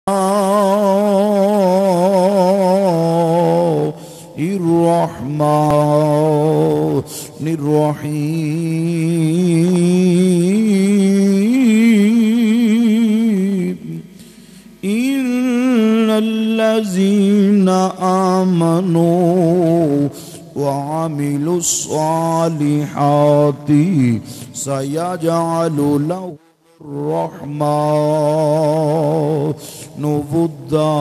الرحمن الرحيم إن الذين آمنوا وعملوا الصالحات سيجعل لهم الرحمن ودا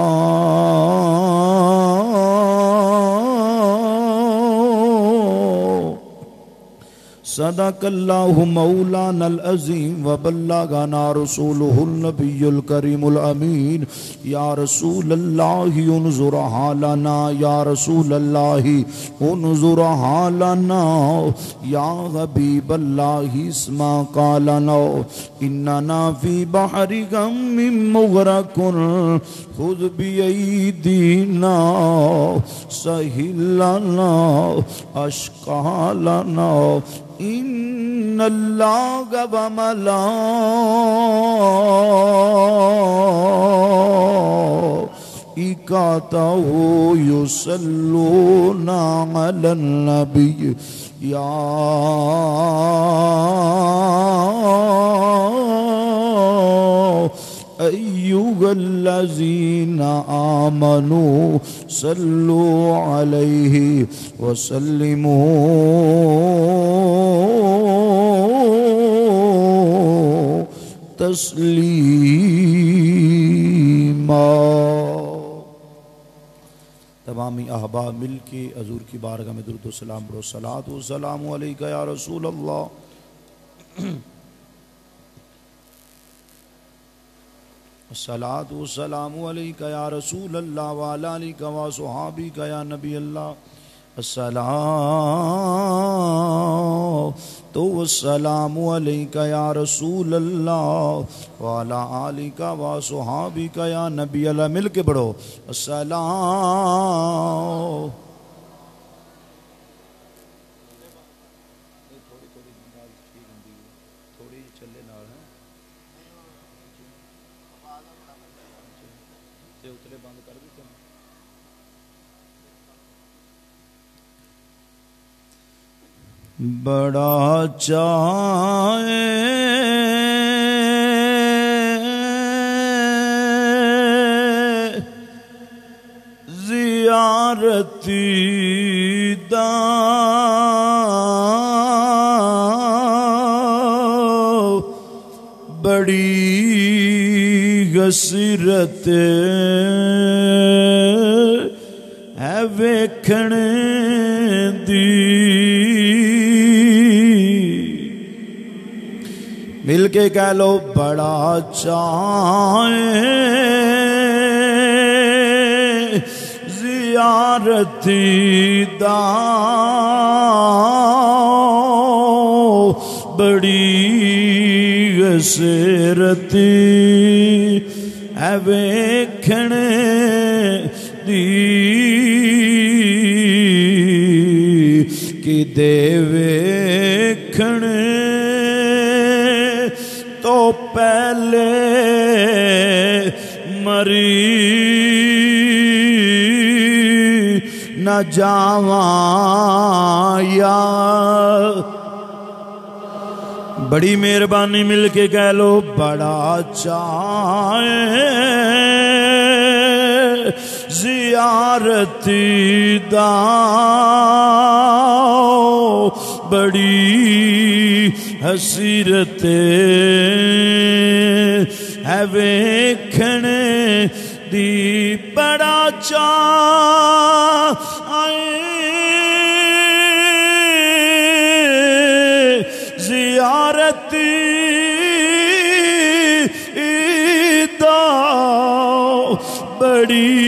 صدق اللہ مولانا العظیم وبلغنا رسوله النبی الکریم الامین یا رسول اللہ انظر حالنا یا رسول اللہ انظر حالنا یا حبیب اللہ اسمع قالنا اننا فی بحر غم مغرق خذ بیدینا سہل لنا اشقالنا ان اللہ وملائکتہ یصلون علی النبی یا ایھا الذین آمنوا صلوا علیہ وسلموا تسلیما۔ تمامی احباب مل کے حضور کی بارگاہ میں درود و سلام برو۔ صلاۃ و سلام علیکہ یا رسول اللہ، الصلاۃ والسلام علیکہ یا رسول اللہ وعلی آلکہ وصحابکہ یا نبی اللہ، الصلاۃ والسلام علیکہ یا رسول اللہ وعلی آلکہ وصحابکہ یا نبی اللہ۔ مل کے پڑھو الصلاۃ۔ بڑا چاہے زیارتی دا بڑی حسرت ہے ویکھنے دی، مل کے کہہ لو بڑا چاہے زیارتی دا بڑی حسرتی ہے ویکھنے دی، کہ دے ویکھنے تو پہلے مری نہ جاواں یا۔ بڑی مہربانی مل کے کہہ لو بڑا چاہے زیارتی دا بڑی حسرت ہے ویکھنے دی، بڑا چاہے زیارتی دا بڑی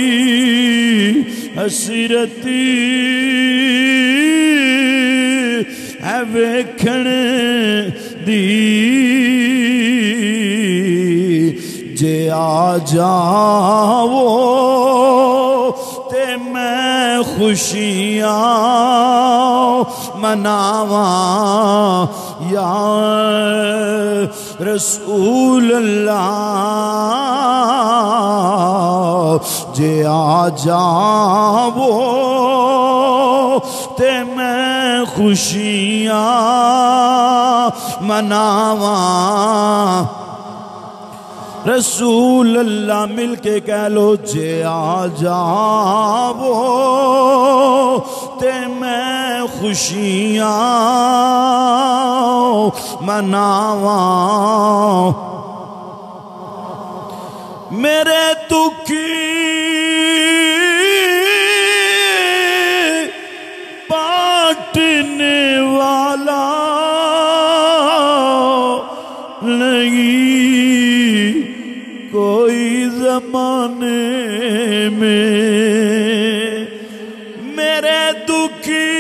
حسرتی ہے ویکھنے دی، جے آ جاؤ تے میں خوشیاں مناواں یا رسول اللہ، جے آ جاو تے میں خوشیاں مناواں رسول اللہ مل کے کہہ لو جے آ جاو تے میں خوشیاں مناواں میرے دکھی بانٹنے والا نہیں کوئی زمانے میں میرے دکھی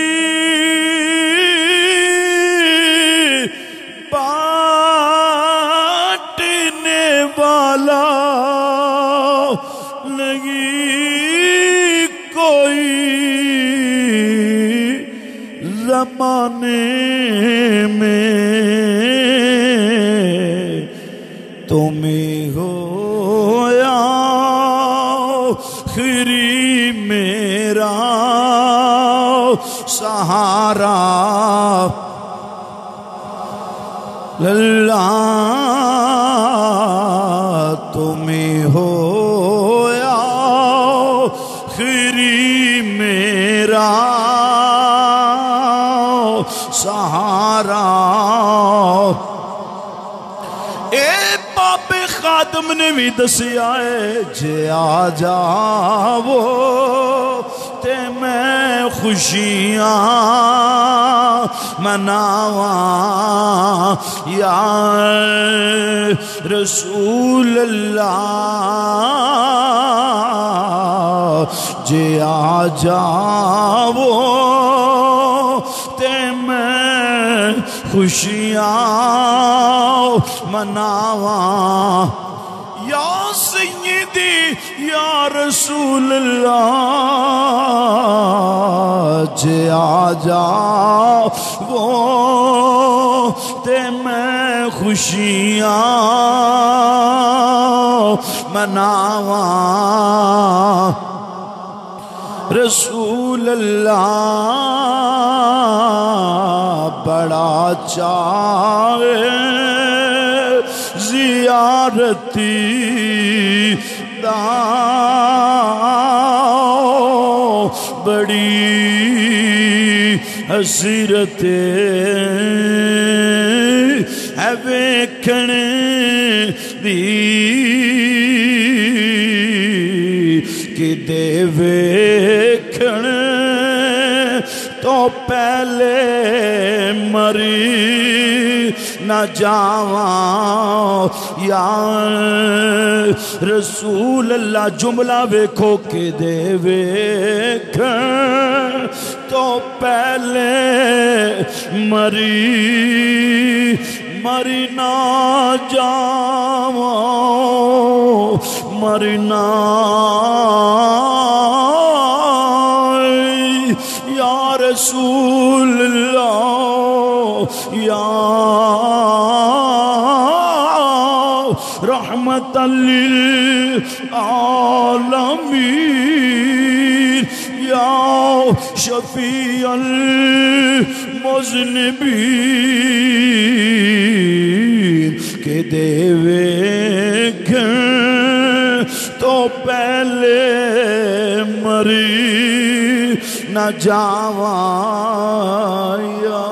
بانٹنے والا نہیں کوئی زمانے میں تمہیں ہو آخری میرا سہارا اللہ تمہیں ہو آخری میرا سہارا خادم نے بھی دسیا ہے جے آ جاو تے میں خوشیاں مناواں یا رسول اللہ جے آ جاو تے میں خوشیاں مناواں یا سیدی یا رسول اللہ جے آ جاو تے میں خوشیاں مناواں رسول اللہ بڑا چاہے زیارتی داؤ بڑی حسرت ہے ویکھنے دی کہ دے ویکھنے تو پہلے مری نہ جاواں یا رسول اللہ جملہ ویکھو کہ دے ویکھن تو پہلے مری نہ جاواں مرنا یا رسول اللہ یا رحمت للعالمین یا شفیع المذنبین کہ دے ویکھن تو پہلے مری نہ جاواں یا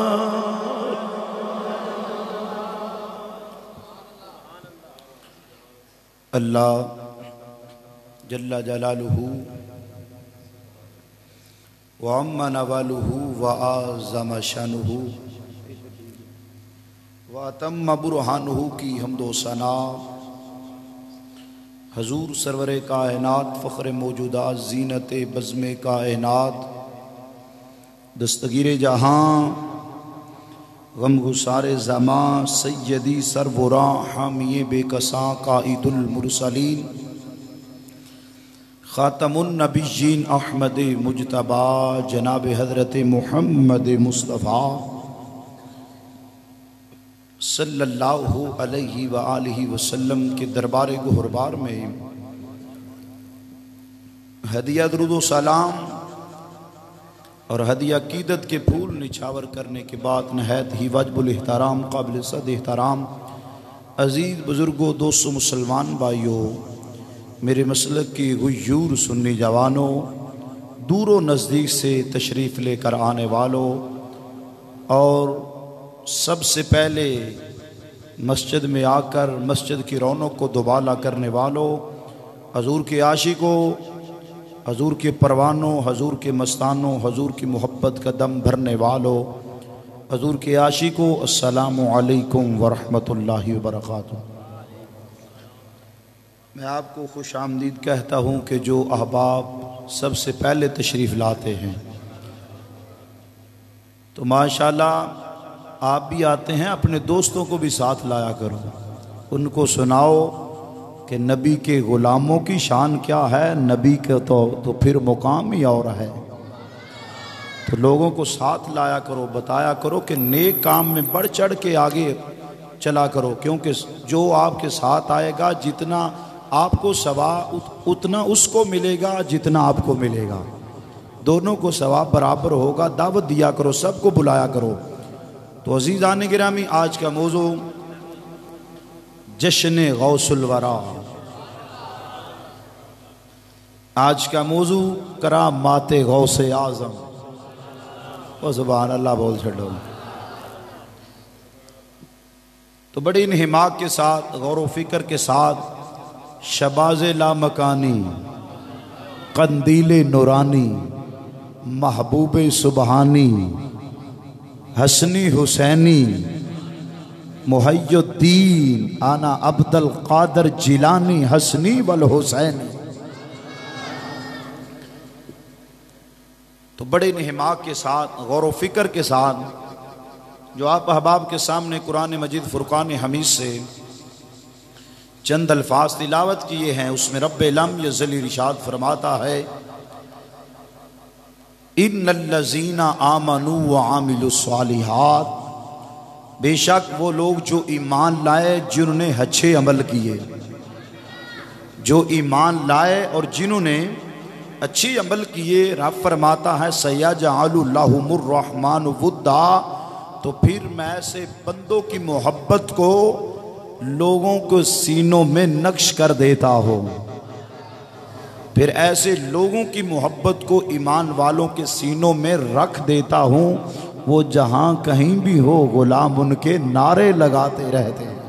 اللہ جل جلالہ وعم نوالہ وعظم شانہ واتم برہانہ کی حمد و ثنا حضور سرور کائنات فخر موجودات زینت بزم کائنات دستگیر جہاں غم گسار زمان سیدی سرورا حامی بے کساں قائد المرسلین خاتم النبیین احمد مجتبی جناب حضرت محمد مصطفیٰ صلی اللہ علیہ وآلہ وسلم کے دربار گہربار میں ہدیہ درود و سلام اور ہدیہ عقیدت کے پھول نچھاور کرنے کے بعد نہایت ہی واجب الاحترام قابل صد احترام عزیز بزرگوں دوستوں مسلمان بھائیوں، میرے مسلک کی غیور سنی جوانوں، دور و نزدیک سے تشریف لے کر آنے والوں، اور سب سے پہلے مسجد میں آ کر مسجد کی رونق کو دوبالا کرنے والوں، حضور کے عاشقوں، حضور کے پروانوں، حضور کے مستانوں، حضور کی محبت کا دم بھرنے والوں، حضور کے عاشقوں، السلام علیکم ورحمۃ اللہ وبرکاتہ۔ میں آپ کو خوش آمدید کہتا ہوں کہ جو احباب سب سے پہلے تشریف لاتے ہیں تو ماشاءاللہ آپ بھی آتے ہیں، اپنے دوستوں کو بھی ساتھ لایا کرو، ان کو سناؤ کہ نبی کے غلاموں کی شان کیا ہے، نبی کے تو پھر مقام ہی اور ہے۔ تو لوگوں کو ساتھ لایا کرو، بتایا کرو کہ نیک کام میں بڑھ چڑھ کے آگے چلا کرو، کیونکہ جو آپ کے ساتھ آئے گا جتنا آپ کو ثواب اتنا اس کو ملے گا جتنا آپ کو ملے گا، دونوں کو ثواب برابر ہوگا۔ دعوت دیا کرو، سب کو بلایا کرو۔ تو عزیزان گرامی، آج کا موضوع جشن غوث الورا، آج کا موضوع کرامات غوث اعظم۔ وہ سبحان اللہ بول چھڑو۔ تو بڑی انہماک کے ساتھ، غور و فکر کے ساتھ، شباز لامکانی، قندیل نورانی، محبوب سبحانی، حسنی حسینی، محی الدین انا عبد القادر جیلانی حسنی والحسینی۔ تو بڑے انہماک کے ساتھ، غور و فکر کے ساتھ، جو آپ احباب کے سامنے قرآن مجید فرقان حمید سے چند الفاظ تلاوت کیے ہیں، اس میں رب لم یزل ارشاد فرماتا ہے، ان الذین آمنوا وعاملوا الصالحات، بے شک وہ لوگ جو ایمان لائے جنہوں نے اچھے عمل کیے، جو ایمان لائے اور جنہوں نے اچھی عمل کیے، رب فرماتا ہے سیجعل لہم الرحمن ودا، تو پھر میں ایسے بندوں کی محبت کو لوگوں کو سینوں میں نقش کر دیتا ہوں، پھر ایسے لوگوں کی محبت کو ایمان والوں کے سینوں میں رکھ دیتا ہوں، وہ جہاں کہیں بھی ہو غلام ان کے نعرے لگاتے رہتے ہیں،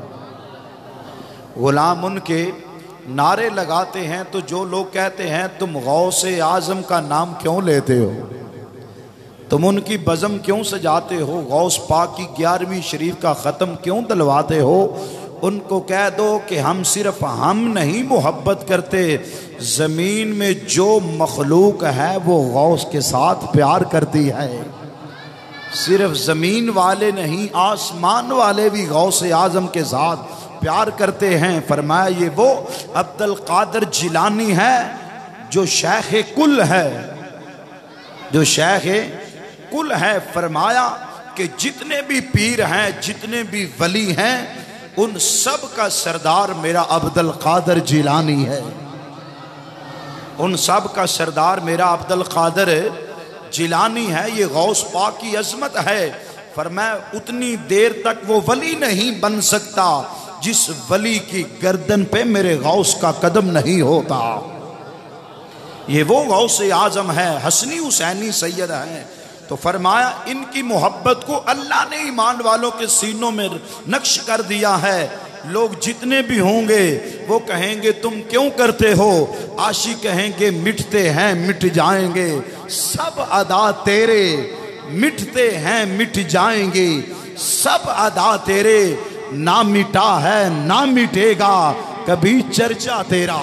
غلام ان کے نعرے لگاتے ہیں۔ تو جو لوگ کہتے ہیں تم غوث اعظم کا نام کیوں لیتے ہو، تم ان کی بزم کیوں سجاتے ہو، غوث پاک کی 11ویں شریف کا ختم کیوں دلواتے ہو، ان کو کہہ دو کہ ہم صرف ہم نہیں محبت کرتے، زمین میں جو مخلوق ہے وہ غوث کے ساتھ پیار کرتی ہے، صرف زمین والے نہیں آسمان والے بھی غوث اعظم کے ساتھ پیار کرتے ہیں۔ فرمایا یہ وہ عبد القادر جیلانی ہے جو شیخ کل ہے، جو شیخ کل ہے۔ فرمایا کہ جتنے بھی پیر ہیں، جتنے بھی ولی ہیں، ان سب کا سردار میرا عبد القادر جیلانی ہے، ان سب کا سردار میرا عبد القادر جیلانی ہے۔ یہ غوث پاک کی عظمت ہے۔ فرمایا اتنی دیر تک وہ ولی نہیں بن سکتا جس ولی کی گردن پہ میرے غوث کا قدم نہیں ہوتا۔ یہ وہ غوث اعظم ہے، حسنی حسینی سید ہیں۔ تو فرمایا ان کی محبت کو اللہ نے ایمان والوں کے سینوں میں نقش کر دیا ہے۔ لوگ جتنے بھی ہوں گے وہ کہیں گے تم کیوں کرتے ہو، عاشق کہیں گے مٹتے ہیں مٹ جائیں گے، سب ادا تیرے مٹتے ہیں مٹ جائیں گے، سب ادا تیرے نہ مٹا ہے نہ مٹے گا کبھی چرچا تیرا۔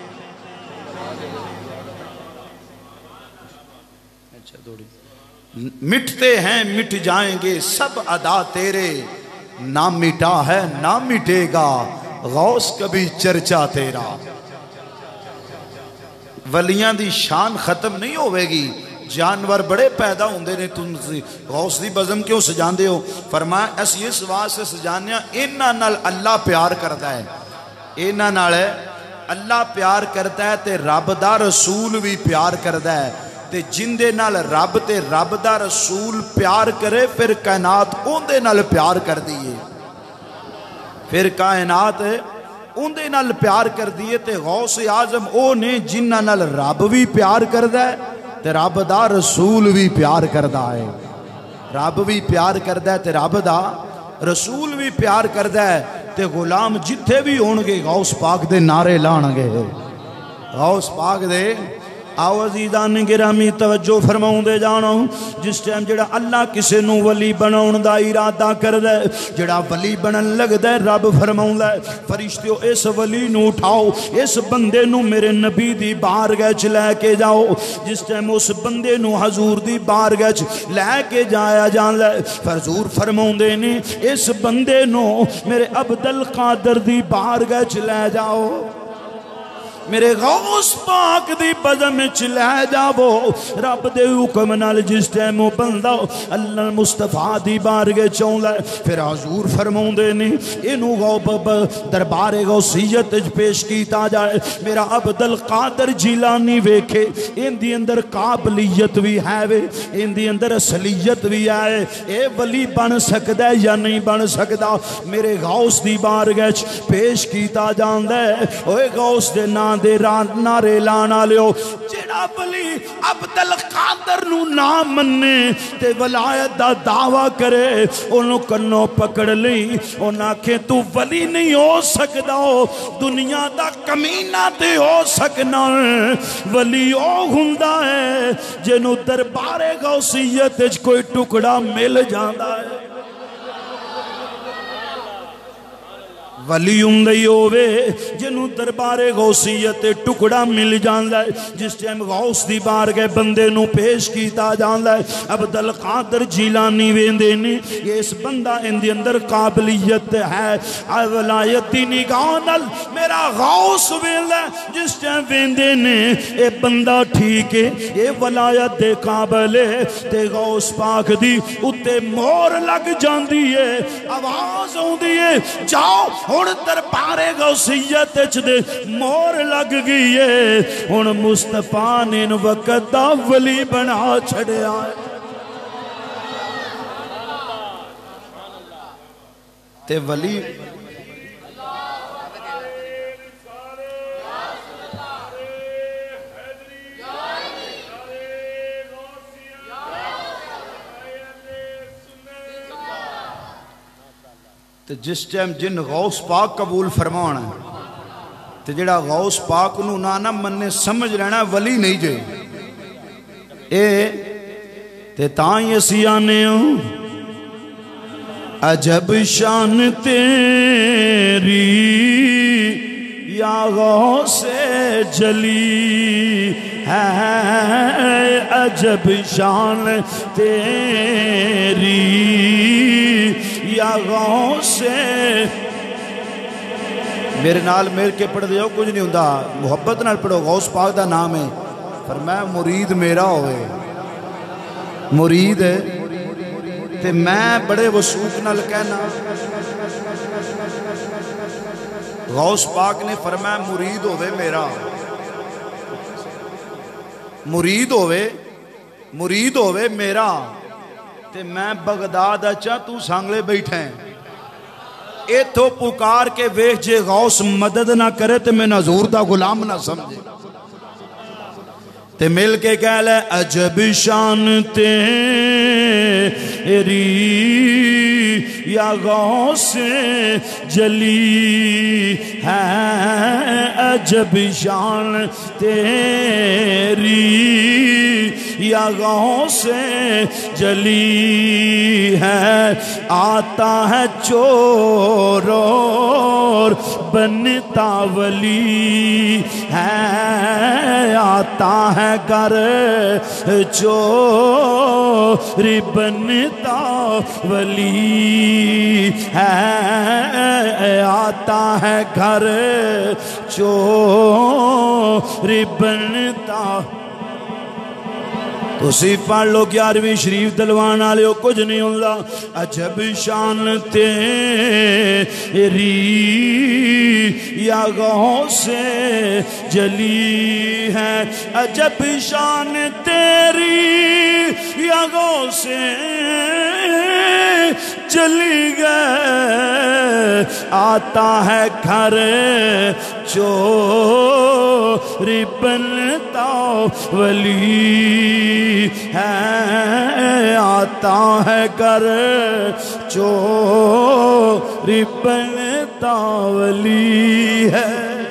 مٹتے ہیں مٹ جائیں گے سب ادا تیرے، نہ مٹا ہے نہ مٹے گا غوث کبھی چرچا تیرا۔ ولیاں دی شان ختم نہیں ہوئے گی، جانور بڑے پیدا ہوندے نے، تم غوث دی بزم کیوں سجاندے ہو؟ فرمایا اس یہ سوا سے سجانیا انہاں نال اللہ پیار کردا ہے، انہاں نال اللہ پیار کرتا ہے تے رب دا رسول بھی پیار کرتا ہے تے جن دے نال رب تے رب دا رسول پیار کرے پھر کائنات اون دے نال پیار کر دیئے پھر کائنات اون دے نال پیار کر دیئے تے غوث اعظم او نے جنہ نال رب بھی پیار کردا ہے تے رب دا رسول بھی پیار کردا ہے رب بھی پیار کردا ہے تے رب دا رسول بھی پیار کردا ہے تے غلام جتھے بھی ہونگے غوث پاک دے نعرے لانگے غوث پاک دے آو عزیزان گرامی توجہ فرماؤں دے جانا جس ٹائم جڑا اللہ کسے نو ولی بناؤں دا ارادہ کر دے جڑا ولی بنن لگ دے رب فرماؤں دے فرشتیو اس ولی نو اٹھاؤ اس بندے نو میرے نبی دی بارگاہ چ لے کے جاؤ جس ٹائم اس بندے نو حضور دی بارگاہ چ لے کے جایا جان لے حضور فرماؤں دے نے اس بندے نو میرے عبدالقادر دی بارگاہ چ لے جاؤ میرے غوث پاک دی بزم چلے جاؤ رب دے حکم نال جس ٹائم بندہ اللہ مصطفیٰ دی بارگاہ چون لے پھر حضور فرماؤں دے نے انہوں غوب دربار غوثیت پیش کیتا جائے میرا عبدالقادر جیلانی ویکھے ان دی اندر قابلیت بھی ہے وے ان دی اندر اصلیت بھی ہے اے ولی بن سکدا ہے یا نہیں بن سکدا میرے غوث دی بارگاہ پیش کیتا جان دے اوے غوث دے نام دے نعرے لانا لیو جڑا ولی عبدالقادر نو نام مننے تے ولایت دا دعویٰ کرے انہوں کنوں پکڑ لی انہوں آکھیں تو ولی نہیں ہو سکدا ہو دنیا دا کمینہ تے ہو سکنا ولی او ہوندا ہے جنہوں دربار غوثیت کوئی ٹکڑا مل جاندا ہے ولی اندائی ہوئے جنہوں دربار غوثیت ٹکڑا مل جان لائے جس ٹائم غوث دی بارگاہ بندے نو پیش کیتا جان لائے عبدالقادر جیلانی ویندے نے یہ اس بندہ ان دی اندر قابلیت ہے ولایت دی نگاہ میرا غوث ویندے جس ٹائم ویندے نے اے بندہ ٹھیک ہے اے ولایت دے قابل ہے تے غوث پاک دی اتے مور لگ جان دی ہے آواز ہوں دی ہے جاؤ ہن دربار غوثیت دے مور لگ گئی ہے ہن مصطفیٰ نے وقت دا ولی بنا چھڑیا ہے تے ولی تے جس ٹائم جن غوث پاک قبول فرمانا ہے تے جڑا غوث پاک نو نانا مننے سمجھ لینا ولی نہیں جے اے تے تائیں اسی آنے ہوں عجب شان تیری یا غوث جلی ہے عجب شان تیری یا غوث میرے نال میر کے پڑھ دیو کچھ نہیں ہوندہ محبت نال پڑھو غوث پاک دا نام ہے فرمایا مرید میرا ہوئے مرید ہے تے میں بڑے وثوق نال کہنا غوث پاک نے فرمایا مرید ہوئے میرا مرید ہوئے میرا تے میں بغداد اچھا تو سانگلے بیٹھے ہیں اے تو پکار کے ویخ جے غوث مدد نہ کرے تے میں حضور دا غلام نہ سمجھے تے مل کے کہہ لے عجب شان تیری یا غوث جلی ہے عجب شان تیری یا غوث جلی ہے آتا ہے چور اور بنتا ولی ہے آتا ہے گر چوری بنتا ولی ہے آتا ہے گھر چوری بنتا تسی پڑھ لو 11ویں شریف دلوان والے کچھ نہیں ہوندا عجب شان تیری یا غوث جلی ہے عجب شان تیری یا غوث چلی گئے آتا ہے گھر چوری بنتا ولی ہے آتا ہے گھر چوری بنتا ولی ہے۔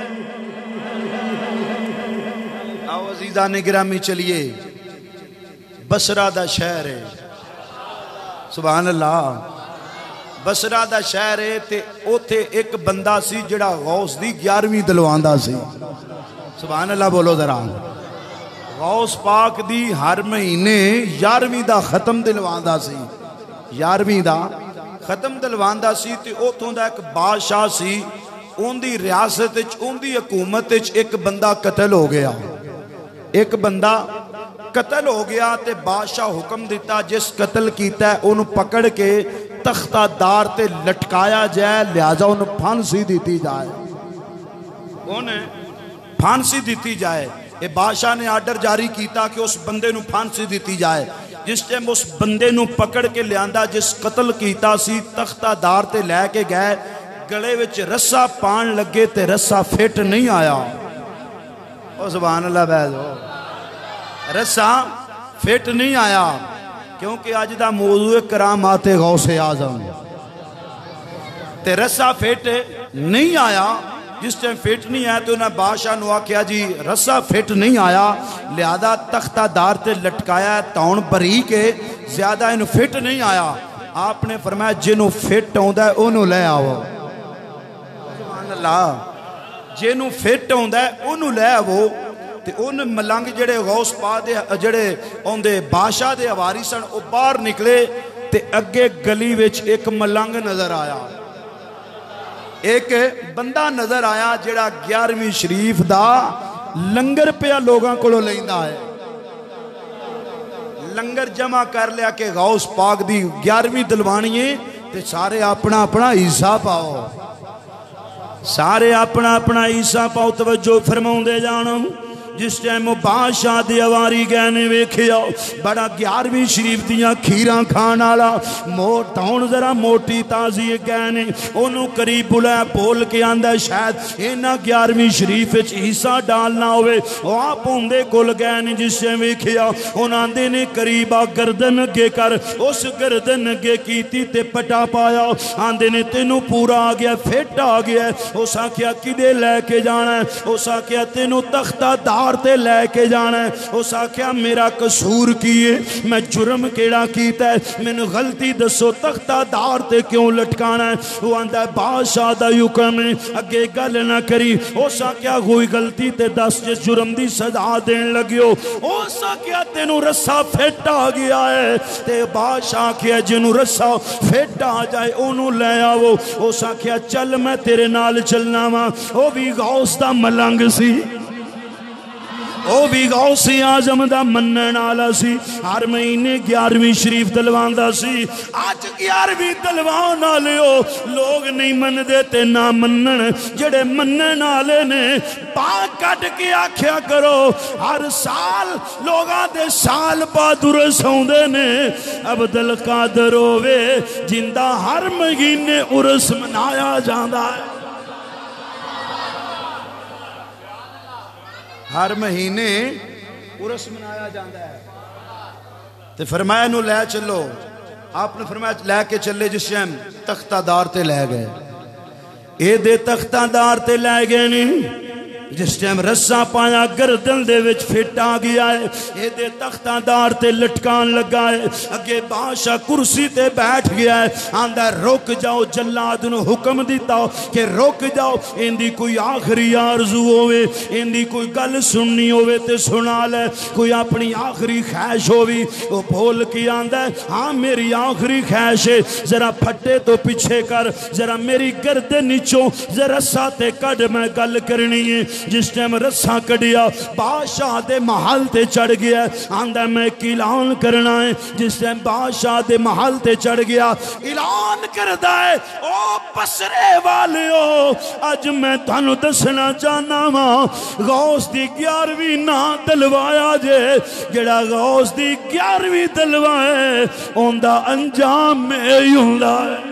آؤ عزیزان گرامی چلیے بصرہ دا شہر ہے سبحان اللہ بصرہ دا شہر ہے تے اوتھے ایک بندہ سی جڑا غوث دی 11ویں دلواندا سی سبحان اللہ بولو ذرا غوث پاک دی ہر مہینے 11ویں دا ختم دلواندا سی 11ویں دا ختم دلواندا سی تے اوتھوں دا ایک بادشاہ سی اون دی ریاست وچ اون دی حکومت وچ ایک بندہ قتل ہو گیا ایک بندہ قتل ہو گیا تے بادشاہ حکم دیتا جس قتل کیتا ہے انہوں پکڑ کے تختہ دار تے لٹکایا جائے لہذا انہوں پھانسی دیتی جائے انہیں پھانسی دیتی جائے یہ بادشاہ نے آرڈر جاری کیتا کہ اس بندے نو پھانسی دیتی جائے جس ٹائم اس بندے نو پکڑ کے لیاندہ جس قتل کیتا سی تختہ دار تے لے کے گئے گلے وچ رسا پان لگے تے رسا فٹ نہیں آیا او سبحان اللہ بیدو رسا فٹ نہیں آیا کیونکہ آج دا موضوع کرامات غوث اعظم تے رسا فٹ نہیں آیا جس ٹائم فٹ نہیں آیا تو انہیں بادشاہ نو آکھیا جی رسا فٹ نہیں آیا لہذا تختہ دار تے لٹکایا تاؤن بری کے زیادہ انہوں فٹ نہیں آیا آپ نے فرمایا جنہوں فٹ ہوندہ ہے انہوں لے آو سبحان اللہ جنہوں فٹ ہوندہ ہے انہوں لے آو تے ان ملنگ جڑے غوث پا دے جڑے اوندے بادشاہ دے ہواری سن او باہر نکلے تے اگے گلی وچ ایک ملنگ نظر آیا ایک بندہ نظر آیا جڑا 11ویں شریف دا لنگر پیا لوگاں کولو لیندا ہے لنگر جمع کر لیا کہ غوث پاک دی 11ویں دلوانیے تے سارے اپنا اپنا حصہ پاؤ سارے اپنا اپنا حصہ پاؤ توجہ فرماؤں دے جانا جس ٹائم بادشاہ دی اواری گہنے ویکھیا بڑا 11ویں شریف دیاں کھیراں کھان والا موٹاؤن ذرا موٹی تازی گہنے انہوں قریب بلائے بول کے آندہ شاید اینا 11ویں شریف وچ حصہ ڈالنا ہوئے وہ آپ ہوندے کل گہنے جس ٹائم ویکھیا انہاں آندے نے قریبا گردن اگے کر اس گردن اگے کیتی تے پٹا پایا آندے نے تینوں پورا آ گیا فٹ آ گیا اس آکھیا کدے لے کے جانا ہے اس آکھیا تینوں تختہ دار تے لے کے جانا ہے اس آکھیا میرا قصور کیے میں جرم کیڑا کیتا ہے میں نے غلطی دسو تختہ دار تے کیوں لٹکانا ہے وہ آندہ ہے بادشاہ دا حکم ہے اگے گل نہ کری اس آکھیا کوئی غلطی تے دس جس جرم دی سزا دین لگیو اس آکھیا تینوں رسا پھٹ آ گیا ہے تے بادشاہ کیا جنوں رسا پھٹ آ جائے انہوں لے آو اس آکھیا چل میں تیرے نال چلنا ماں وہ بھی غوث دا ملنگ سی او بھی غوث اعظم دا منن والا سی ہر مہینے 11ویں شریف دلواندا سی آج 11ویں دلوان والے ہو لوگ نہیں من دیتے نہ منن جڑے منن والے نے پا کٹ کے آکھیا کرو ہر سال لوگاں دے سال بعد عرس ہوندے نے عبد القادر ہووے جندا ہر مہینے عرس منایا جاندا ہے ہر مہینے عرس منایا جاندہ ہے تے فرمایا نو لے چلو آپ نے فرمایا لے کے چلے جس ٹائم تختہ دار تے لے گئے اے دے تختہ دار تے لے گئے نہیں جس ٹائم رسا پایا گردن دے وچ فٹ آ گیا ہے اے دے تختہ دار تے لٹکان لگا ہے اگے بادشاہ کرسی تے بیٹھ گیا ہے آندہ رک جاؤ جلاد نو حکم دیتا کہ رک جاؤ اندی کوئی آخری آرزو ہوئے اندی کوئی گل سننی ہوئے تے سنا لے کوئی اپنی آخری خیش ہوئی وہ بھول کی آندہ ہے ہاں میری آخری خیش ہے ذرا پھٹے تو پیچھے کر ذرا میری گردن نیچوں ذرا ساتے کڑ میں گل کرنی ہے جس ٹائم رسا کڈیا بادشاہ دے محل تے چڑھ گیا آندا میں ایک اعلان کرنا ہے جس ٹائم بادشاہ دے محل تے چڑھ گیا اعلان کردا ہے او بصرے والیو اج میں تانوں دسنا چاہنا وا غوث دی 11ویں نا دلوایا جے جڑا غوث دی 11ویں دلوائے اوندا انجام میں ہوندا ہے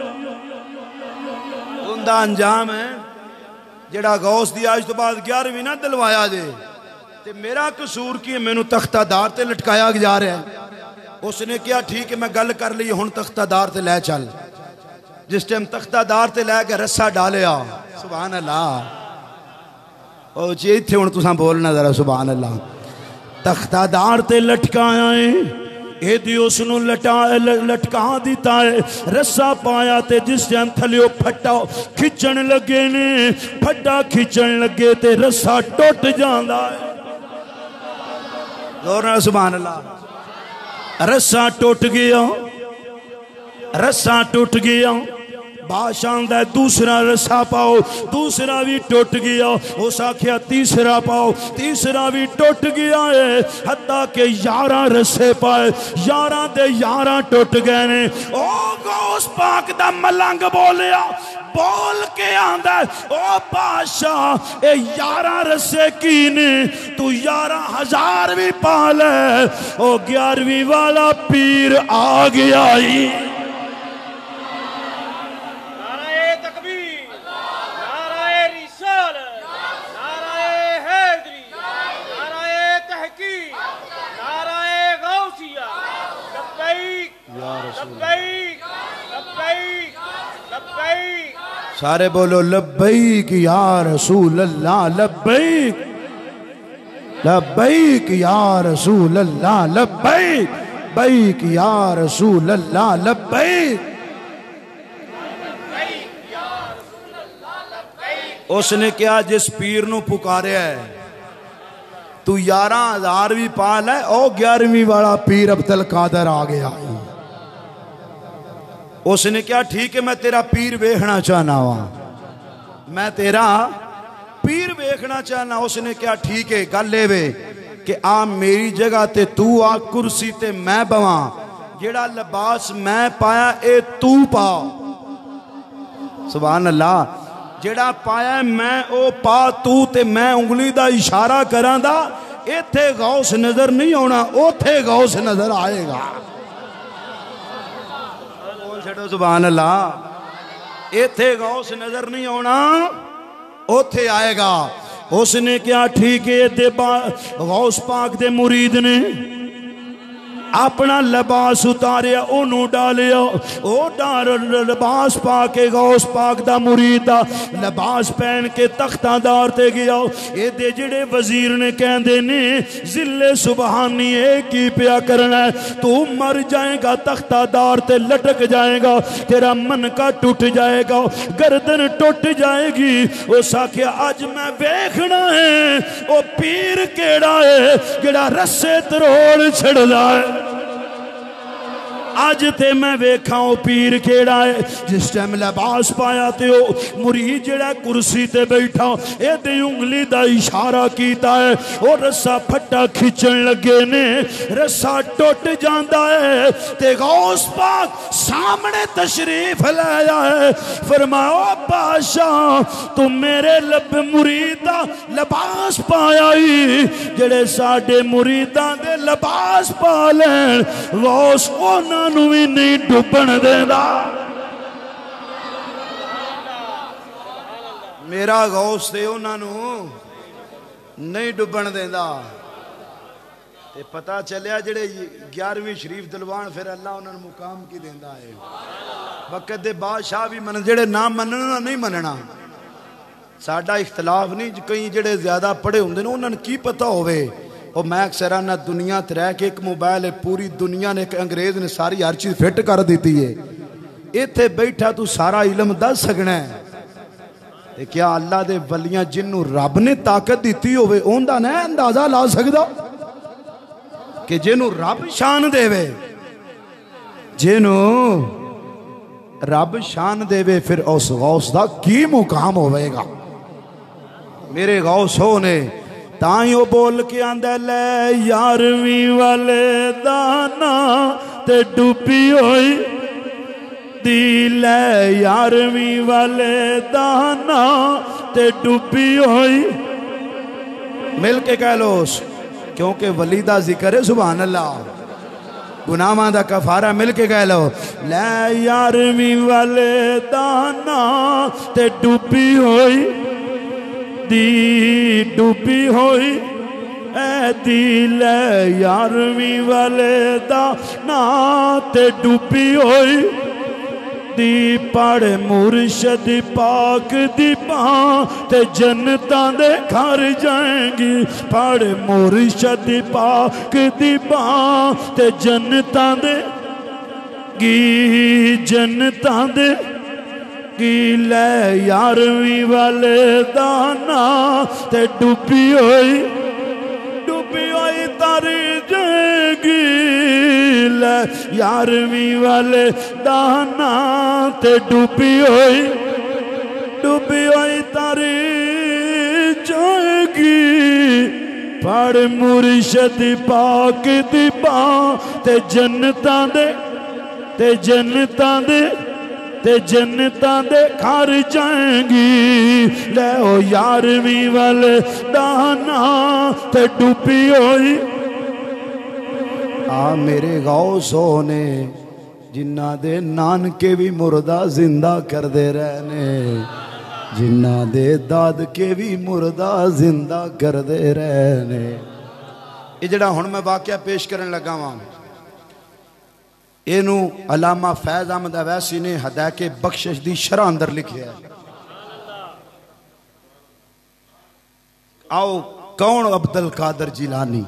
اوندا انجام ہے جڑا غوث دی آج تو بعد 11ویں نا دلوایا جے تے میرا قصور کی میں نو تختہ دار تے لٹکایا جا رہا ہے اس نے کیا ٹھیک ہے میں گل کر لی ہن تختہ دار تے لے چل جس ٹائم تختہ دار تے لے کے رسا ڈالیا سبحان اللہ او جی تھے ہن تساں بولنا ذرا سبحان اللہ تختہ دار تے لٹکایا ہے اے دی اس نو لٹکا دیتا ہے رسا پایا تے جس ٹائم تھلیو پھٹا کھچن لگے نے پھٹا کھچن لگے تے رسا ٹوٹ جاندا ہے دورنا سبحان اللہ رسا ٹوٹ گیا رسا ٹوٹ گیا بادشاہ دا دوسرا رسا پاؤ دوسرا بھی ٹوٹ گیا اس آکھیا تیسرا پاؤ تیسرا بھی ٹوٹ گیا ہے حتیٰ کہ 11 رسے پائے 11 دے 11 ٹوٹ گئے نے او غوث پاک دا ملنگ بولیا بول کے آندہ او بادشاہ اے 11 رسے کی نے تو 11,000 بھی پالے او 11ویں والا پیر آ گیا ہی سارے بولو لبیک یا رسول اللہ لبیک لبیک یا رسول اللہ لبیک لبیک یا رسول اللہ لبیک اس نے کیا جس پیر نو پکارے ہے تو 11,000 بھی پال ہے او 11ویں والا پیر عبدالقادر آ گیا اس نے کیا ٹھیک ہے میں تیرا پیر ویکھنا چاہنا ہوا میں تیرا پیر ویکھنا چاہنا اس نے کیا ٹھیک ہے گل لے وے کہ آ میری جگہ تے تو آ کرسی تے میں بواں جیڑا لباس میں پایا اے تو پا سبحان اللہ جیڑا پایا میں او پا تو تے میں انگلی دا اشارہ کراں دا ایتھے غوث نظر نہیں ہونا اوتھے غوث نظر آئے گا چھڑو سبحان اللہ ایتھے غوث نظر نہیں ہونا اوتھے آئے گا اس نے کیا ٹھیک ہے غوث پاک دے مرید نے اپنا لباس اتاریا انہوں ڈالیا او ڈار لباس پاک غوث پاک دا مرید دا لباس پہن کے تختہ دار تے گیا اے دے جڑے وزیر نے کہندے نے ذل سبحانی ایک ہی پیا کرنا ہے تو مر جائے گا تختہ دار تے لٹک جائے گا تیرا من کا ٹوٹ جائے گا گردن ٹوٹ جائے گی او ساکھیا آج میں ویکھنا ہے او پیر کیڑا ہے جڑا رسے تروڑ چھڑ جائے آج تے میں ویکھاؤں پیر کیڑا ہے جس ٹائم لباس پایا تے او مرید جڑا کرسی تے بیٹھا اے دے انگلی دا اشارہ کیتا ہے او رسا پھٹا کھچن لگے نے رسا ٹوٹ جاندا ہے تے غوث پاک سامنے تشریف لایا ہے فرمایا بادشاہ تو میرے لب مرید دا لباس پایا ہی جڑے ساڈے مریداں دے لباس پا لین غوث اونا نوی نہیں ڈوبن دینا میرا غوث دے انہاں نو نہیں ڈوبن دینا تے پتہ چلیا جڑے 11ویں شریف دلوان پھر اللہ انہاں نو مقام کی دیندا ہے وقت دے بادشاہ بھی من جڑے نہ مننا نہیں مننا ساڈا اختلاف نہیں کئی جڑے زیادہ پڑھے ہوندے نے انہاں کی پتہ ہوئے اور میں اکثرانہ دنیا ترہ کے ایک موبائل ہے پوری دنیا نے ایک انگریز نے ساری ہر چیز فٹ کر دیتی ہے ایتھے بیٹھا تو سارا علم دس سکنا ہے کیا اللہ دے ولیاں جنہوں رب نے طاقت دیتی ہوئے اوندہ نہ اندازہ لا سکتا کہ جنہوں رب شان دے وے جنہوں رب شان دے وے پھر اس غوث دا کی مقام ہوئے گا मेरे गौसो ने ताइयो बोल के आंदा ले 11वीं वाले दाना ते डुबी होई दी ले 11वीं वाले दाना ते डुबी होई। मिल के कह लो क्योंकि वली दा जिक्र है सुभान अल्लाह गुनाहां दा कफारा मिल के कह लो ले 11वीं वाले दाना ते डुबी होई दी डुबी होई ए दी ले 11वीं वाले दाना ते डुबी होई दी पढ़ मुर्शद पाक दी बां ते जन्नतां दे घर जाएंगी। पढ़ मुर्शद पाक दी बां ते जन्नतां दे गी जन्नतां दे गी ले 11वीं वाले दाना ते डुबी होई तर जाएगी ले 11वीं वाले दाना ते डुबी होई तर जाएगी। पढ़ मुर्शद पाक दी बां ते जन्नतां दे जन्नतां दे घर जाएंगी। ले ओ 11वीं वाले दाना ते डुबी होई। आ मेरे गौसो ने जिन्ना दे नानके भी मुर्दा जिंदा कर दे रहने जिन्ना दे दादके भी मुर्दा जिंदा कर दे रहने। ये जड़ा हुण मैं वाकया पेश करन लगा वां इनू अलामा फैज अहमद अवैसी ने हदैके बख्शिश दी शरह अंदर लिखिया है। आओ कौन अब्दुल कादर जिलानी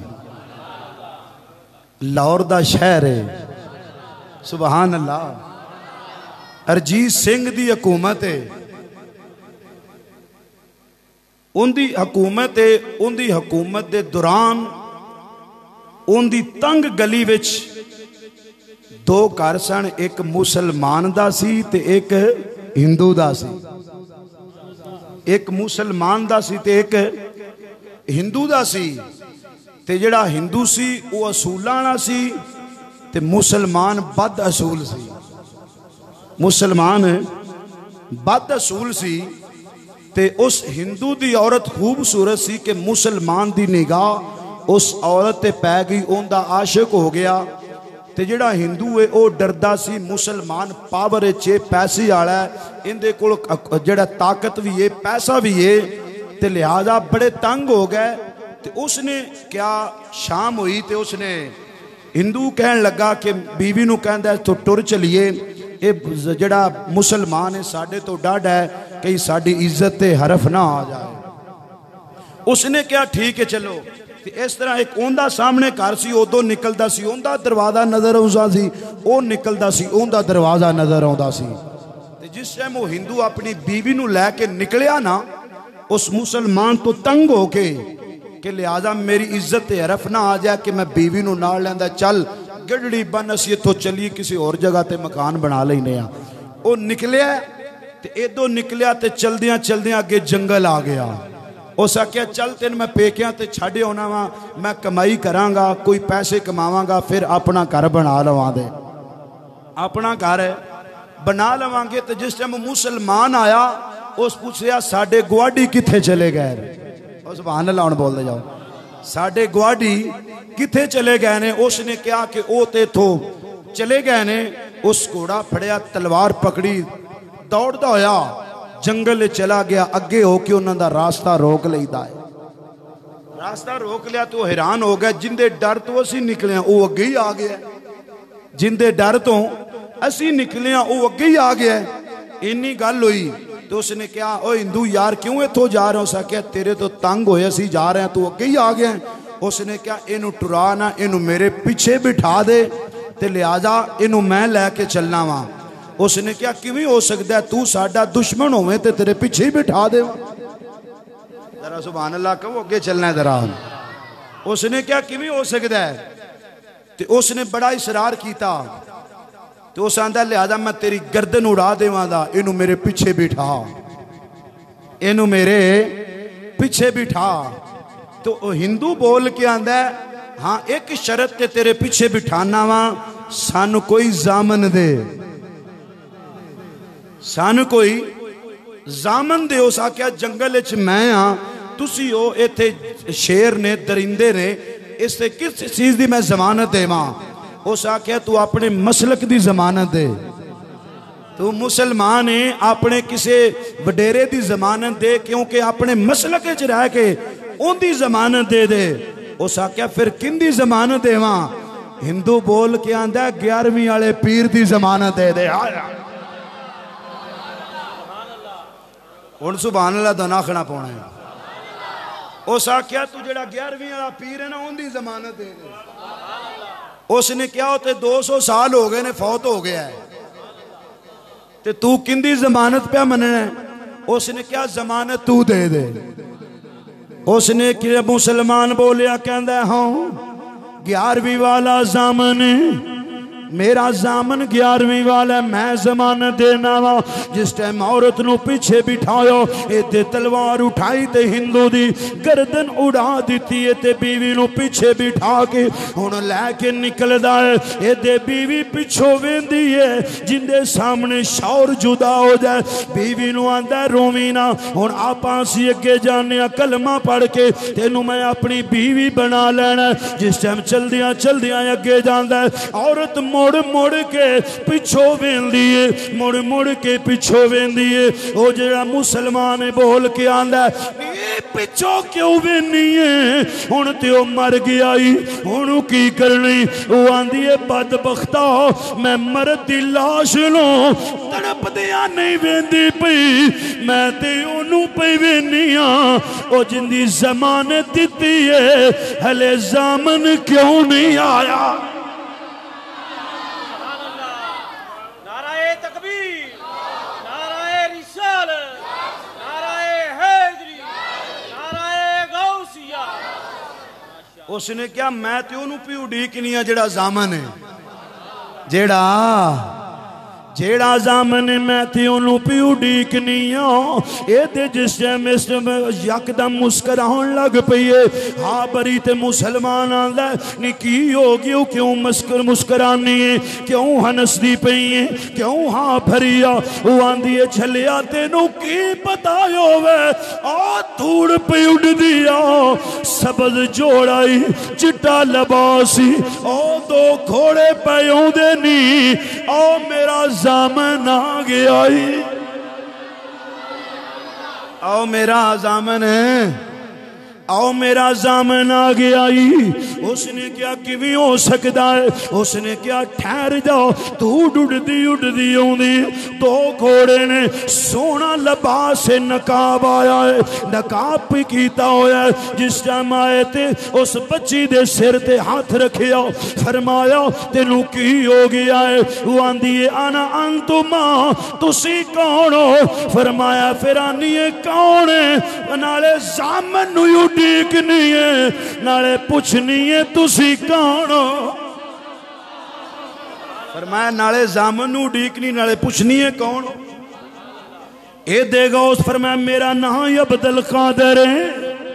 लाहौर दा शहर है सुभान अल्लाह। अरजीत सिंह दी हुकूमत है उनदी हुकूमत दे दौरान उनदी तंग गली विच दो घर सन एक मुसलमान दा सी ते एक हिंदू दा सी। एक मुसलमान दा सी ते एक हिंदू दा सी ते जेड़ा हिंदू सी वो असूलां वाला सी ते मुसलमान बद असूल सी। मुसलमान बद असूल सी ते उस हिंदू दी औरत खूबसूरत सी कि मुसलमान दी निगाह उस औरत ते पै गई उनदा आशिक हो गया ते जेड़ा हिंदू है वो डरदा सी मुसलमान पावर च पैसे वाला है इनदे कोल जेड़ा ताकत भी है पैसा भी है ते लिहाजा बड़े तंग हो गए। ते उसने क्या शाम हुई ते उसने हिंदू कहन लगा कि बीवी नू कहंदा तो टुर चलिए ये जड़ा मुसलमान है साडे तो डर है कहीं साडी इज्जत ते हरफ ना आ जाए। उसने क्या ठीक है चलो ते इस तरह एक ओंदा सामने घर सी उदों निकलदा सी ओंदा दरवाजा नजर आउंदा सी ओ निकलदा सी ओंदा दरवाजा नजर आउंदा सी ते जिस टाइम वो हिंदू अपनी बीवी नू लैके निकलिया ना उस मुसलमान तो तंग होके कि लिहाजा मेरी इज्जत हरफ ना आ जाए कि मैं बीवी नू नाल लैंदा चल गड़ड़ी बन असी इत्थों चलिए किसी और जगह ते मकान बना लेने आ। वो निकलिया ते इदों निकलिया ते चलदियां चलदियां अगे जंगल आ गया। उस आख्या चल तेन मैं पेकियां ते छड्ड आउणा वा मैं कमाई करांगा कोई पैसे कमावांगा फिर अपना घर बना लवांगे अपना घर बना लवांगे। तो जिस टाइम मुसलमान आया उस पूछया साडे गुआढ़ी किथे चले गए। सुभान अल्लाह हुण बोलदे जाओ साडे गुआढ़ी किथे चले गए ने। उसने कहा कि वो ते इथों चले गए ने। उस घोड़ा फड़िया तलवार पकड़ी दौड़दा होया जंगल चला गया अगे होके उन्हां दा रास्ता रोक लईदा है। रास्ता रोक लिया तो हैरान हो गए जिंदे डर तो असी निकले वो अगे ही आ गया। जिंदे डर तो असी निकले वो अगे ही आ गया। इन्नी गल हुई तो उसने कहा ओ हिंदू यार क्यों इथों जा रहे हो। उस आख्या तेरे तो तंग होए असी जा रहे हैं तू अगे ही आ गया। उसने कहा इनू टुरा ना इनू मेरे पीछे बिठा दे ते लिहाजा इनू मैं लैके चलना वा। उसने कहा किवें हो सकता है तू साडा दुश्मन होवे ते तेरे पीछे ही बिठा दे। जरा सुभान अल्लाह कहो अगे चलना है जरा। उसने क्या किवें हो सकता है ते उसने बड़ा इसरार किया तो उस आंदा लिहाजा मैं तेरी गर्दन उड़ा देवांगा इनू मेरे पीछे बिठा इनू मेरे پیچھے بٹھا. تو ہندو بول کے آندا ہے ہاں ایک شرط تے تیرے پیچھے بٹھانا وا, سانو کوئی زامن دے, سانو کوئی زامن دے. اس آکھیا جنگل اچ میں ہاں, تسی ہو ایتھے شیر نے درندے نے, اس تے کس چیز دی میں ضمانت دے ماں. اس آکھیا تو اپنے مسلک دی ضمانت دے, تو مسلمان ہے اپنے کسے وڈیرے دی ضمانت دے, کیونکہ اپنے مسلک وچ رہ کے ان دی ضمانت دے دے. اس آکھیا پھر کن دی ضمانت دے ماں. ہندو بول کے آندا ہے 11ویں والے پیر دی ضمانت دے دے. ہن سبحان اللہ دا ناخنا پونا ہے. اس آکھیا تو جڑا 11ویں والا پیر ہے نا ان دی ضمانت دے دے. اس نے کیا ہوتے 200 سال ہو گئے نے فوت ہو گیا ہے, تے تو کن دی ضمانت پہ مننا ہے. اس نے کیا ضمانت تو دے دے. اس نے کیا مسلمان بولیا کہندا ہے ہاں 11ویں والا زامن میرا زامن 11ویں والا میں ضمانت دینا وا. جس ٹائم عورت نو پیچھے بٹھایا تے تلوار اٹھائی تے ہندو دی گردن اڑا دیتی ہے, تے بیوی نو پیچھے بٹھا کے ہن لے کے نکلدا ہے. تے بیوی پیچھوں ویندی ہے جن دے سامنے شور جدا ہو جائے. بیوی نو آندا ہے روویں نہ, ہن آپاں سی اگے جانے کلمہ پڑھ کے تینوں میں اپنی بیوی بنا لینا. جس ٹائم چلدیاں چلدیاں اگے جاندا ہے عورت مڑ مڑ کے پچھو ویندی ہے, مڑ مڑ کے پچھو ویندی ہے. او جڑا مسلمان بول کے آندا ہے اے پچھو کیوں وینی ہے, ہن تے او مر گیا ہی ہن کی کرنی. او آندی ہے بدبختا میں مرد دی لاش نو تڑپ دیا نہیں ویندی پئی, میں تے اونوں پئی وینی ہاں. او جن دی ضمانت دتی ہے ہلے زامن کیوں نہیں آیا. اس نے کیا میں تے انہوں پی اڈیکنی ہے جڑا زامن ہے, جیڑا زامن میں تے انہوں پی اڈیکنی ہے. اے دے جس ٹائم اس یک دم مسکران لگ پئیے. ہاں بری تے مسلمان آندا ہے نی کی ہوگی کیوں مسکرانی ہے, کیوں ہنس دی پئی ہے, کیوں ہاں بھریا. وہ آندی ہے چھلیا تینوں کی پتا ہوئے آ دھوڑ پہ اڑ دیا سبز جوڑائی چٹا لباسی او دو گھوڑے پیوں دینی او میرا زامن آ گیا ہی, او میرا زامن ہے, آؤ میرا زامن آ گیا ہی. اس نے کیا کیویں ہو سکتا ہے. اس نے کیا ٹھہر جاؤ تو اڑ دی ہوندی. دو گھوڑے نے سونا لباس نقاب آیا ہے, نقاب بھی کیتا ہویا ہے. جس ٹائم آئے تے اس بچی دے سر تے ہاتھ رکھیا, فرمایا تینوں کی ہو گیا ہے. وہ آندی ہے انا انتما تسی کون ہو. فرمایا پھر آنی ہے کون ہے, نالے زامن نو ڈیکنی ہے نالے پوچھنی ہے تسی کون ہو. فرمایا نالے زامن نو ڈیکنی نالے پوچھنی ہے کون ہو. اے دے گا اس فرمایا میرا نام عبد القادر ہے.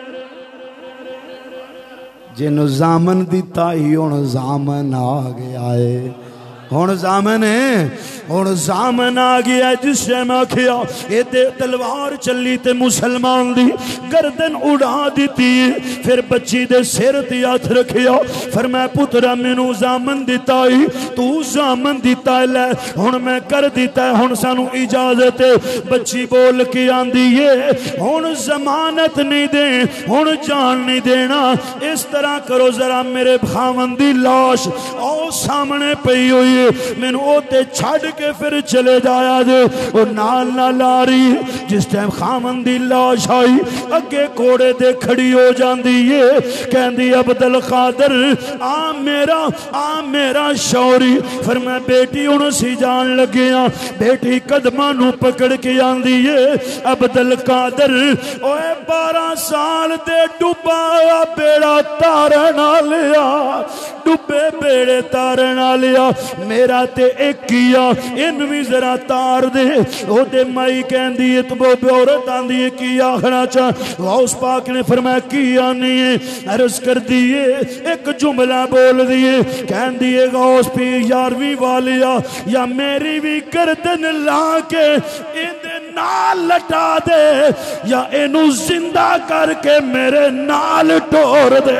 جنو زامن دیتا ہی ہن زامن آ گیا ہے, ہن زامن ہے, ہن زامن آ گیا. جس سے میں کھیا اے دے تلوار چلی تے مسلمان دی گردن اڑا دیتی. پھر بچی دے سر تے ہاتھ رکھیا, فرمایا پترا مینوں زامن دیتا ہی تو زامن دیتا ہے لے ہن میں کر دیتا ہے, ہن سانو اجازت ہے. بچی بول کے آندی ہے ہن ضمانت نہیں دے, ہن جان نہیں دینا. اس طرح کرو ذرا میرے بھاون دی لاش او سامنے پئی ہوئی ہے, میں نے تے چھڑ کے پھر چلے جایا جے. اور نال نہ لاری جس ٹائم خامن دی لاش آئی اگے کوڑے دے کھڑی ہو جاندی ہے, کہندی عبد القادر آ میرا شوری. فرمایا بیٹی انہوں سی جان لگیا. بیٹی قدمہ نو پکڑ کے آندی ہے عبد القادر اوے 12 سال دے ڈوبا بیڑا تارا نہ لیا, ڈبے بیڑے تارنا لیا میرا تے ایک کیا ان بھی ذرا تار دے او دے مائی کہن دیئے تو وہ عورت آن دیئے کی آخنا چاہ غوث پاک نے فرمایا کیا نہیں ہے عرض کر دیئے ایک جملہ بول دیئے کہن دیئے غوث پی یاروی والیا یا میری بھی گردن لا کے اندے نال لٹا دے یا انو زندہ کر کے میرے نال ٹور دے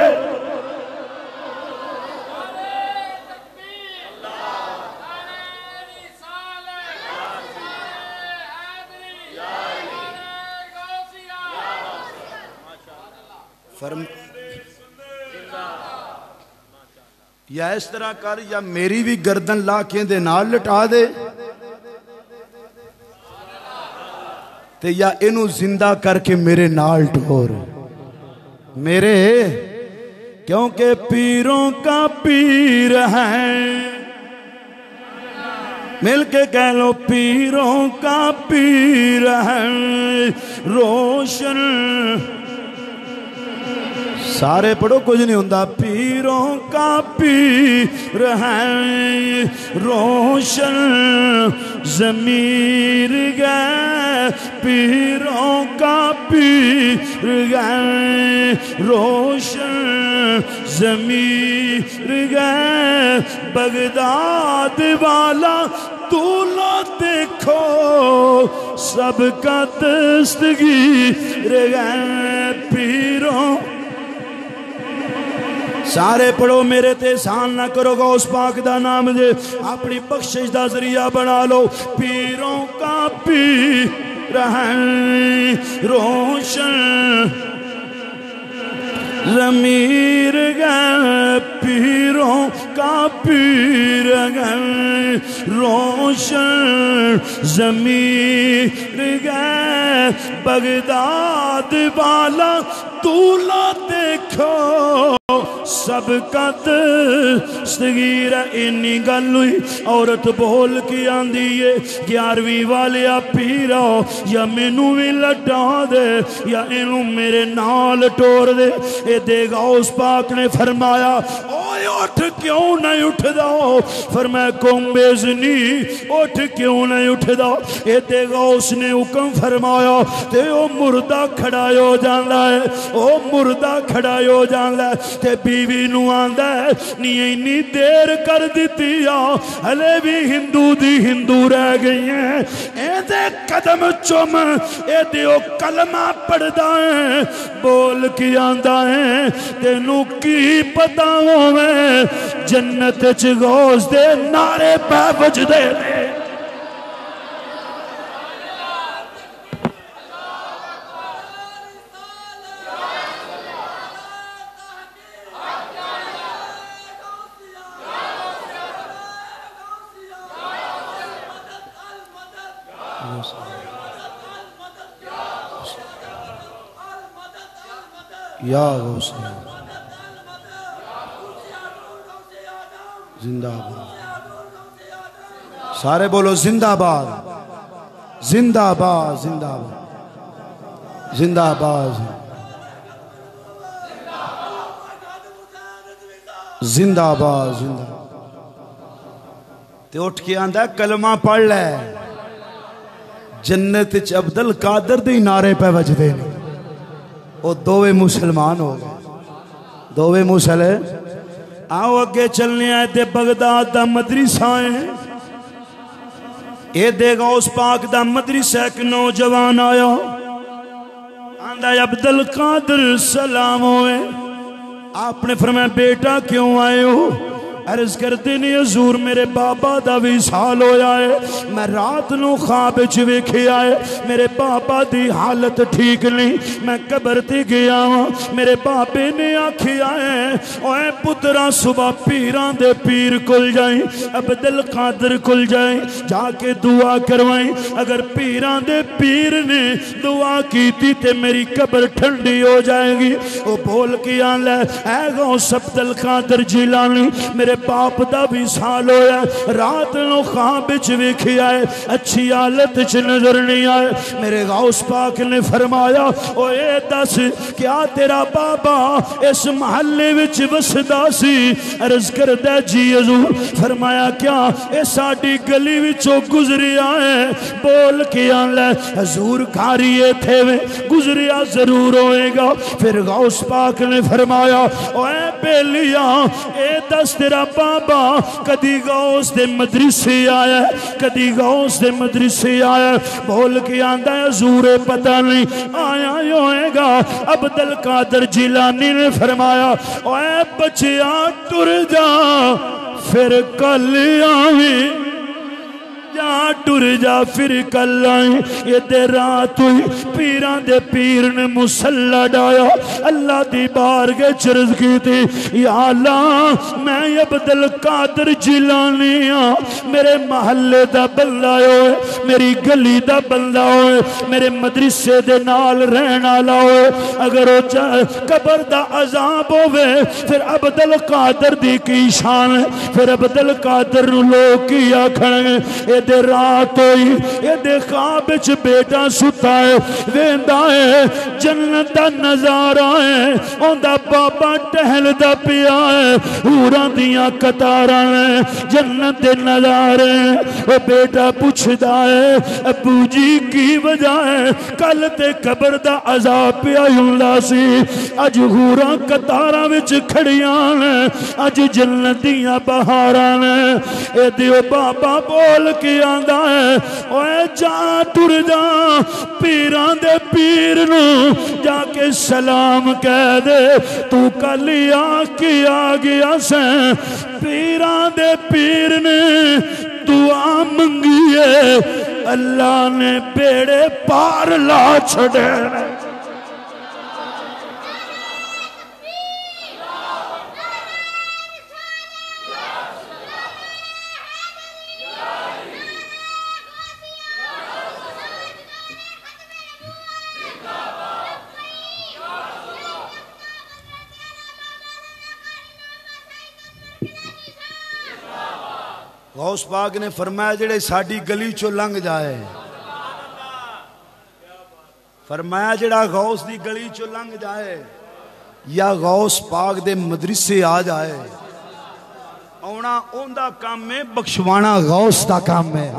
یا اس طرح کر یا میری بھی گردن لا کے دے نال لٹا دے تے یا انو زندہ کر کے میرے نال ٹور میرے کیونکہ پیروں کا پیر ہے مل کے کہہ لو پیروں کا پیر ہے روشن سارے پڑھو کچھ نہیں ہوندہ پیروں کا پیر ہے روشن ضمیر گئے پیروں کا پیر گئے روشن ضمیر گئے بغداد والا دولہ دیکھو سب کا دستگیر گئے پیروں سارے پڑھو میرے تے احسان نہ کرو غوث پاک دا نام دے اپنی بخشش دا ذریعہ بنا لو پیروں کا پیر ہے روشن ضمیر گئے پیروں کا پیر گئے روشن ضمیر گئے بغداد والا دولہ دیکھو سب کا دستگیر انی گل ہوئی عورت بول کی آندیے 11ویں والیا پیرا یا مینوں بھی لٹا دے یا انہوں میرے نال ٹور دے اے دے غوث پاک نے فرمایا اوے اٹھ کیوں نہیں اٹھ داؤ فرمایا کم بیزنی اٹھ کیوں نہیں اٹھ داؤ اے دے غوث نے حکم فرمایا تے او مردہ کھڑائی ہو جاندہ ہے او مردہ کھڑائی ہو جاندہ ہے تے بیوی نو آندہ ہے نہیں دیر کر دیتی ہلے بھی ہندو دی ہندو رہ گئی ہیں اے دے قدم چوم اے دے او کلمہ پڑھ دائیں بول کی آندہ ہے تینو کی پتہ ہوئے جنت چگوز دے نعرے پہ وجدے دے یا غوث زندہ باد سارے بولو زندہ باد زندہ باد زندہ باد زندہ باد زندہ باد زندہ تے اٹھ کے آندہ کلمہ پڑھ لے جنت چ عبدالقادر دی نعرے پہ وجدے نہیں وہ دووے مسلمان ہو گئے دووے مسلمان آؤ اگے چلنے آئے تے بغداد دا مدرسہ ہیں اے دے غوث پاک دا مدرسہ ایک نوجوان آیا آندہ عبدالقادر سلام ہوئے آپ نے فرمایا بیٹا کیوں آئے ہو عرض کرتے نہیں حضور میرے بابا دا وصال ہویا ہے میں رات نو خواب ویکھے آئے میرے بابا دی حالت ٹھیک نہیں میں قبر تے گیا ہوں میرے بابے نے آکھیا ہے اوے پترا صبح پیران دے پیر کل جائیں عبدالقادر کل جائیں جا کے دعا کروائیں اگر پیران دے پیر نے دعا کیتی تے میری قبر ٹھنڈی ہو جائے گی وہ بول کے آن لے اے غوث عبدالقادر جیلانی میرے میرے باپ دا وصال ہویا ہے، رات نو خواب وچ ویکھیا ہے، اچھی حالت وچ نظر نہیں آئے۔ میرے غوث پاک نے فرمایا اوے دس کیا تیرا بابا اس محلے وچ وسدا سی؟ عرض کردہ جی حضور۔ فرمایا کیا اے ساڈی گلی وچوں گزریا ہے؟ بول کے آنلے حضور کھاریے تھے وے گزریا ضرور ہوئے گا۔ پھر غوث پاک نے فرمایا اے بیلیا اے دس تیرا بابا کدی غوث دے مدرسے آیا ہے؟ کدی غوث دے مدرسے آیا ہے؟ بول کے آندا ہے حضور پتہ نہیں آیا ہوئے گا۔ عبد القادر جیلانی نے فرمایا اے بچیا ٹر جا پھر کل آویں، جا ٹر جا پھر کل آئیں۔ یہ دے رات ہوئی پیران دے پیر نے مسلح ڈایا، اللہ دی بارگاہ چرز کی تھی یا اللہ میں عبد القادر جیلانی ہاں، میرے محلے دا بندہ ہوئے، میری گلی دا بندہ ہوئے، میرے مدرسے دے نال رہنا ہوئے، اگر وہ چاہے قبر دا عذاب ہوئے پھر عبد القادر دی کی شان ہے، پھر عبد القادر نو لوگ کی آکھیں گے دے رات ہوئی یہ دے خواب وچ بیٹا ستا ہے، ویندا ہے جنت دا نظارہ ہے، اوندا بابا ٹہلدا پیا ہے، حوراں دیاں قطاراں ہیں، جنت دے نظارے ہیں۔ او بیٹا پوچھدا ہے ابو جی کی وجہ ہے؟ کل تے قبر دا عذاب پیا ہوندا سی، اج حوراں قطاراں وچ کھڑیاں ہیں، اج جنت دیاں بہاراں ہیں۔ اے دیو بابا بول کے آندا ہے اوے جا ٹر جا پیران دے پیر نو جا کے سلام کہہ دے تو کل آ کے آ گیا سیں۔ پیران دے پیر نے دعا منگی ہے، اللہ نے بیڑے پار لا چھڑے۔ غوث پاک نے فرمایا جڑے ساڈی گلی چو لنگ جائے، فرمایا جڑا غوث دی گلی چو لنگ جائے یا غوث پاک دے مدرسے آ جائے، اونا اون دا کام میں بخشوانا غوث دا کام میں۔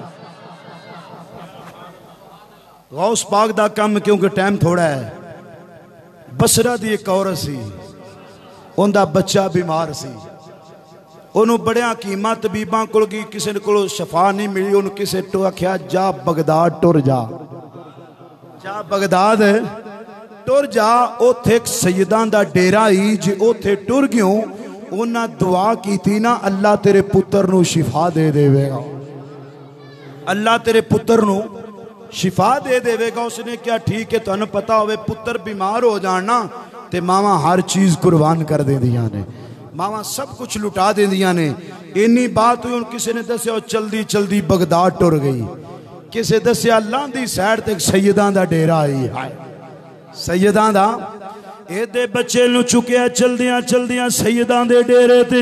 غوث پاک دا کام میں کیونکہ ٹائم تھوڑا ہے۔ بصرہ دی ایک عورت سی، اون دا بچہ بیمار سی، انہوں بڑے حکیماں طبیباں کول گئی، کسی نے کول شفا نہیں ملی، انہوں کسی تو آکھیا جا بغداد ٹر جا، جا بغداد ٹر جا۔ اوتھے ایک سیدان دا ڈیرا ہی جی اوتھے ٹر گیوں، انہاں دعا کی تھی نا اللہ تیرے پتر نو شفا دے دے وے گا، اللہ تیرے پتر نو شفا دے دے وے گا۔ اس نے کیا ٹھیک ہے تو انہوں پتا ہوئے پتر بیمار ہو جانا تے ماما ہر چیز قربان کر دے دیا نے، ماما سب کچھ لٹا دے دیا نے۔ انہی بات ہوئی ان کسی نے دسے اور چلدی چلدی بغداد ٹر گئی، کسی دسے اللہ دی سیڑ تک سیدان دا ڈیرا آئی، سیدان دا اے دے بچے نو چکیا چلدیاں چلدیاں سیدان دے ڈیرے تے۔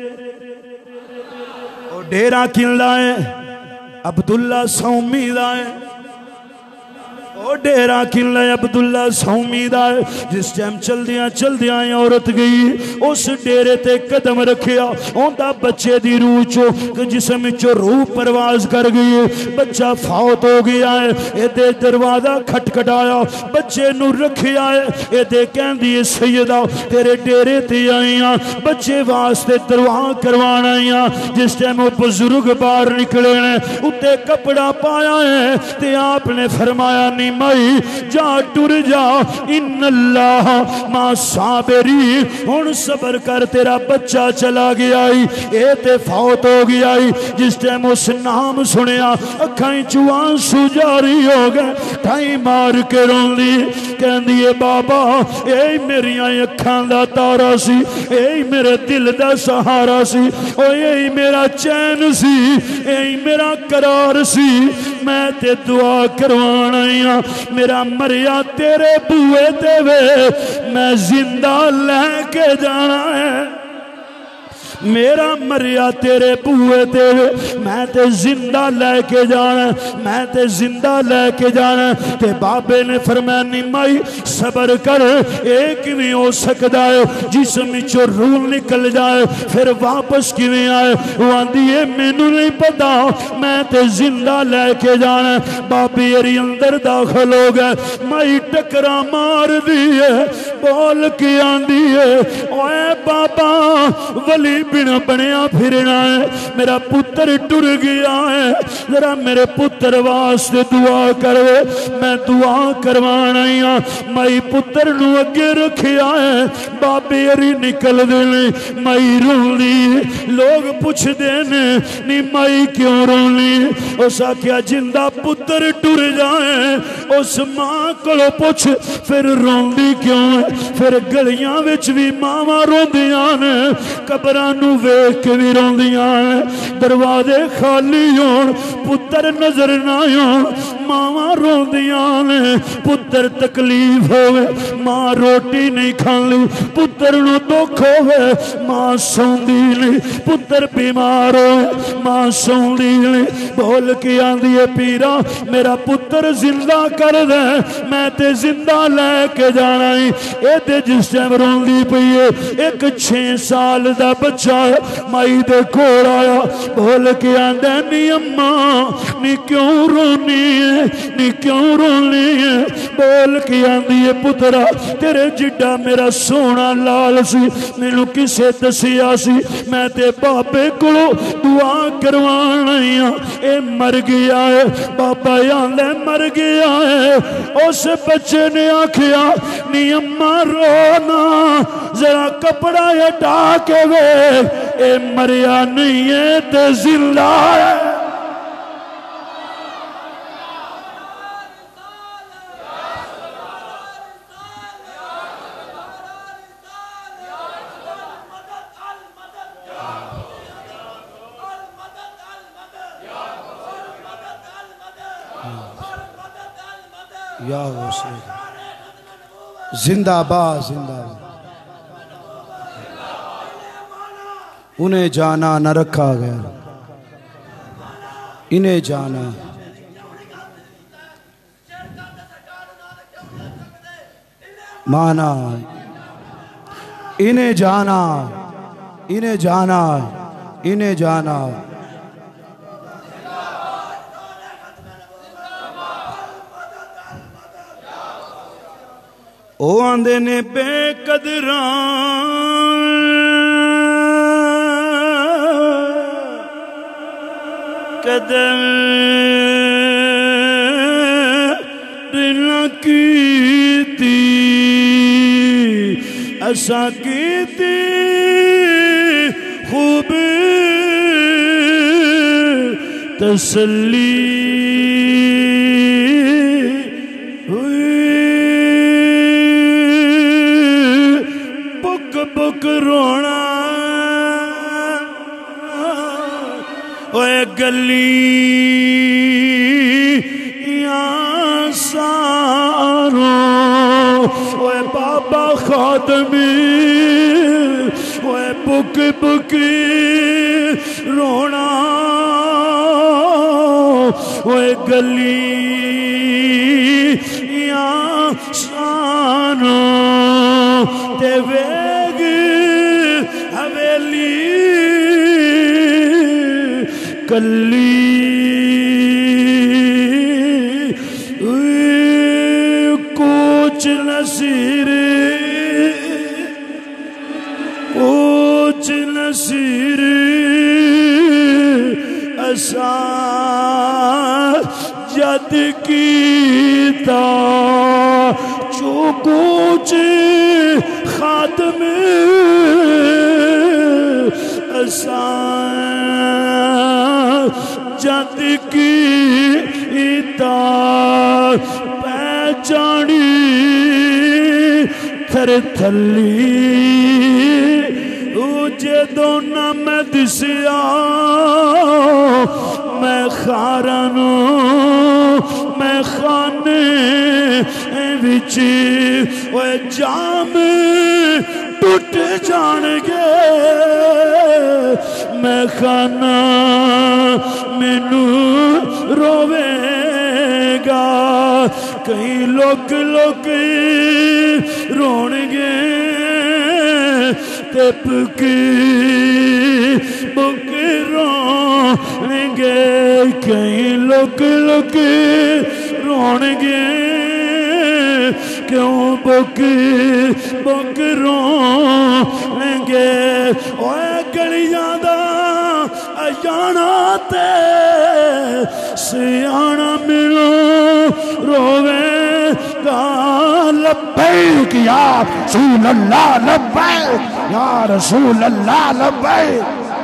اور ڈیرا کن لائے؟ عبداللہ سومی لائے، ڈیرا کن لائے عبداللہ سومی دائے۔ جس ٹائم چل دیاں عورت گئی اس ڈیرے تے قدم رکھیا، اوندا بچے دی روح چو جسم چو روح پرواز کر گئی، بچہ فوت ہو گیا ہے۔ اے دے دروازہ کھٹکھٹایا، بچے نو رکھیا ہے، اے دے کہن دیئے سیدہ تیرے ڈیرے تے آئیاں بچے واسطے دعا کروانا آئیاں۔ جس ٹائم وہ بزرگ باہر نکلے ہیں اتے کپڑا پایا ہے تے آپ نے فرمایا نہیں مائی جا ٹر جا، ان اللہ ما صابری، ہن صبر کر تیرا بچہ چلا گیا ہی، اے تے فوت ہو گیا ہی۔ جس ٹائم اس نام سنیا اکھائیں چوان سو جاری ہو گئے، ٹھائی مار کے رون دی کہن دیئے بابا اے میری اکھان دا تارا سی، اے میرے دل دا سہارا سی، اے میرا چین سی، اے میرا قرار سی، میں تے دعا کروانا ہاں، میرا مریا تیرے بوئے دے وے میں زندہ لے کے جانا ہے۔ میرا مریا تیرے بوئے تیرے میں تے زندہ لے کے جانا میں تے زندہ لے کے جانا تے بابے نے فرمایا نہیں مائی صبر کر ایک بھی ہو سکتا ہے جسم چو روح نکل جائے پھر واپس کیویں آئے وہ آندھی ہے مینوں نہیں پتا میں تے زندہ لے کے جانا بابی اری اندر داخل ہو گئے مائی ٹکرا مار دیئے بول کے آندھی ہے اوے بابا ولی بن بنیا پھرنا ہے میرا پتر ٹر گیا ہے ذرا میرے پتر واسطے دعا کرے میں دعا کروانا ہاں مائی پتر نو اگے رکھیا ہے بابے اری نکل دینے مائی رونی لوگ پوچھ دینے نہیں مائی کیوں رونی اس آکیا جندہ پتر ٹر جائیں اس ماں کلو پوچھ پھر روندی کیوں ہے پھر گلیاں وچ بھی ماما روندیاں نے قبرانو ویک کے بھی روندیاں نے دروازے خالی ہون پتر نظر نہ ہون ماما روندیاں نے پتر تکلیف ہوئے ماں روٹی نہیں کھان لی پتر نو دکھ ہوئے ماں سوندی نہیں پتر بیمار ہوئے ماں سوندی نہیں بول کے آندھی ہے پیرا میرا پتر زندہ کر دے میں تے زندہ لے کے جانا ہی اے دے جس ٹائم روندی پئیے ایک 6 سال دا بچہ ہے مائی دے کھوڑ آیا بول کے آندھے نی اماں نی کیوں رونی ہے نی کیوں رونی ہے بول کے آندھی ہے پترا تیرے جڈا میرا سونا لال سی مینوں کسے دسیا سی میں تے بابے کو دعا کروانا ہاں اے مر گیا ہے بابا آندھے مر گیا ہے اس بچے نے آکھیا نی اماں رونا ذرا کپڑا ہٹا کے وے اے مریا نہیں ہے تے زندہ ہے یا حسین زندہ باد زندہ باد انہیں جانا نہ رکھا گیا انہیں جانا مانا انہیں جانا انہیں جانا انہیں جانا او آندے نے بے قدران قدر نہ کیتی ایسا کیتی خوب تسلی بک رونا اوے گلی یا سارو اوے بابا خادمی اوے بک بک رونا اوے گلی یا سارو تے ویگ حویلی کلی کوچ نصیر کوچ نصیر ایسا جد کیتا چو کوچ خاتم ایسا جد کیتا پہچانی تھر تھلی جدو نہ میں دسیا میں خارنو میں خانے وچ وہ جام ٹوٹ جان گے میں خانہ مینو روے گا کئی لوگ رون گے تے پکی بک رون گے کئی لوگ رون گے کیوں بک رون گے اوے گلیاں دا اجانا تے سیانا ملو روے گا لبیک یا رسول اللہ لبیک یا رسول اللہ لبیک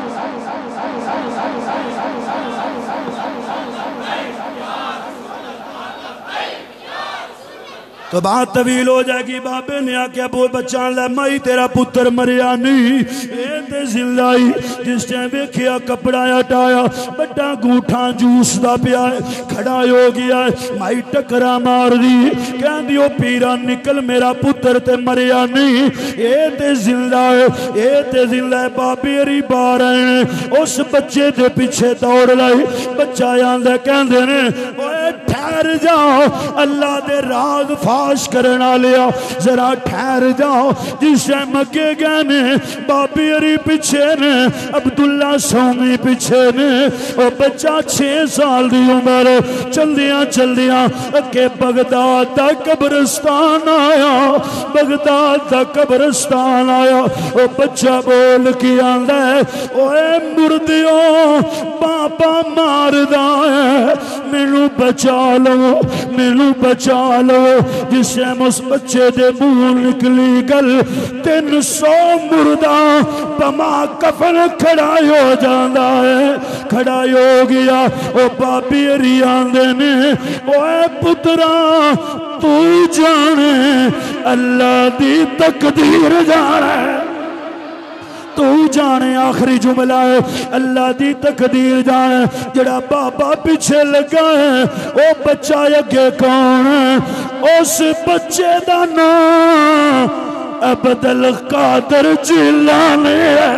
تو بات طویل ہو جائے گی بابے نے آکیا بو بچان لے مائی تیرا پتر مریا نہیں اے تے زندائی جس ٹائم ویکھیا کپڑا ہٹایا بڑا گوٹھاں جوس دا پیا کھڑا ہو گیا مائی ٹکرا مار دی کہندی او پیرا نکل میرا پتر تے مریا نہیں اے تے زندہ ہے بابے ری بار آئے اس بچے دے پیچھے دوڑ لائی بچہ آندے کہندے نے اوے ٹھہر جاؤ اللہ دے راز فاش کرنا لیا ذرا ٹھہر جاؤ جس ٹائم مکے گئے نے بابی اری پیچھے نے عبداللہ سومی پیچھے نے اور بچہ 6 سال دی عمر چلدیاں کہ بغداد دا قبرستان آیا بغداد دا قبرستان آیا اور بچہ بول کی آندہ ہے اوے مردیوں پاپا ماردہ ہے مینو بچا لو جس سے اس بچے دے منہ نکلی گل 300 مردہ پما کفن کھڑا ہو جاندہ ہے کھڑا ہو گیا او بابی ریان دینے اوے پترا تو جانے اللہ دی تقدیر جانے تو جانے آخری جملہ ہے اللہ دی تقدیر جانے جڑا بابا پیچھے لگا ہے او بچہ یکے کون ہے اس بچے دا نام عبد القادر جیلانی ہے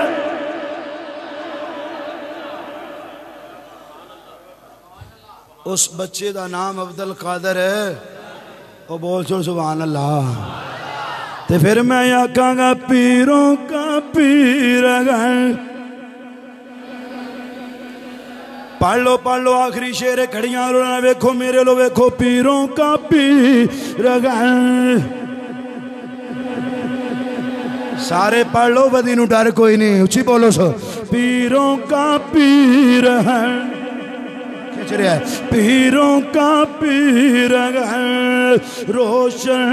اس بچے دا نام عبد القادر ہے او بول چھوڑ سبحان اللہ تے پھر میں یا کہاں گا پیروں کا پیر گئے پڑھ لو آخری شعر کھڑیاں رونا ویکھو میرے لو ویکھو پیروں کا پیر گئے سارے پڑھ لو بدی نو ڈر کوئی نہیں اچھی بولو سو پیروں کا پیر ہے پیروں کا پیر ہے روشن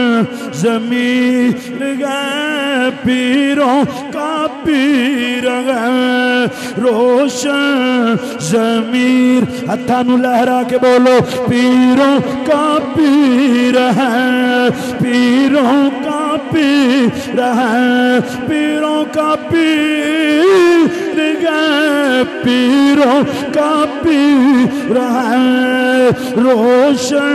ضمیر ہے پیروں کا پیر ہے روشن ضمیر ہتھانو لہرا کے بولو پیروں کا پیر ہے پیروں کا پیر ہے پیروں کا پیر ہے پیروں کا پیر روشن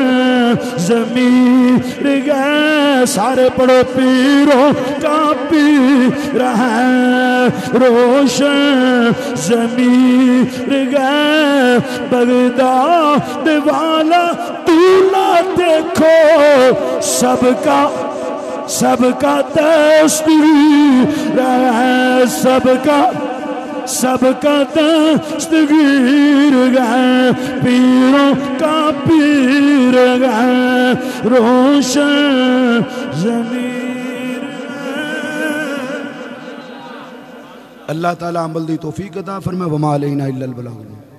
ضمیر ہے سارے پڑھو پیروں کا پیر ہے روشن ضمیر ہے بغداد والا دولہ دیکھو سب کا دستگیر ہے سب کا دستگیر ہے پیروں کا پیر ہے روشن ضمیر ہے اللہ تعالیٰ عمل دی توفیق عطا فرمائے وما علینا الا البلاغ